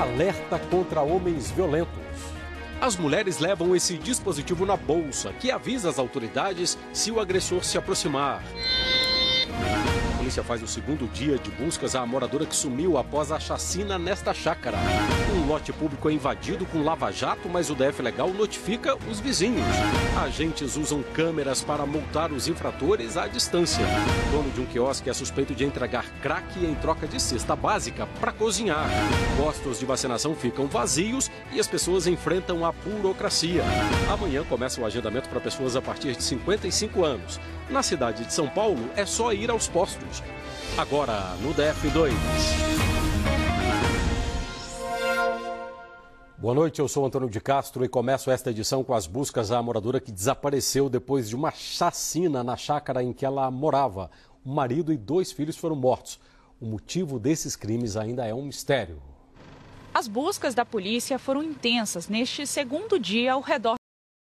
alerta contra homens violentos. As mulheres levam esse dispositivo na bolsa, que avisa as autoridades se o agressor se aproximar. A polícia faz o segundo dia de buscas à moradora que sumiu após a chacina nesta chácara. Um lote público é invadido com lava-jato, mas o DF Legal notifica os vizinhos. Agentes usam câmeras para multar os infratores à distância. O dono de um quiosque é suspeito de entregar crack em troca de cesta básica para cozinhar. Postos de vacinação ficam vazios e as pessoas enfrentam a burocracia. Amanhã começa o agendamento para pessoas a partir de 55 anos. Na cidade de São Paulo, é só ir aos postos. Agora, no DF2. Boa noite, eu sou Antônio de Castro e começo esta edição com as buscas à moradora que desapareceu depois de uma chacina na chácara em que ela morava. O marido e 2 filhos foram mortos. O motivo desses crimes ainda é um mistério. As buscas da polícia foram intensas neste segundo dia ao redor